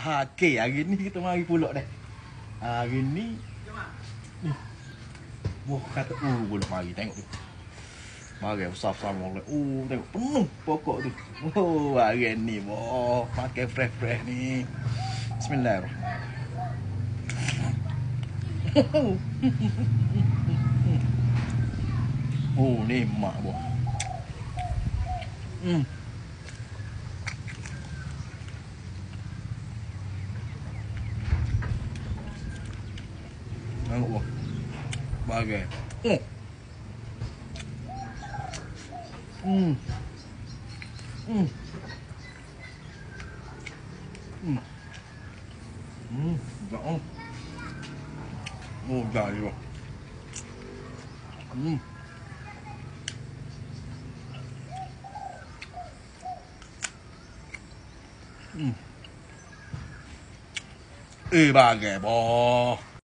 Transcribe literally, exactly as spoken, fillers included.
Ha, okey, hari ni kita mari pulak dah. Hari ni ni. Wah, kata uh boleh mari tengok tu. Mari besar-besar molek. Oh, tengok penuh pokok tu. Oh, hari ni boh, makan fresh-fresh ni. Bismillahirrahmanirrahim. Oh, ni mak boh. Hmm. Tengok boh. Bagai. Oh. Hmm. Hmm. Hmm. Hmm. Jangan. Oh, dah juga. Hmm. Hmm. Eh, bagai boh.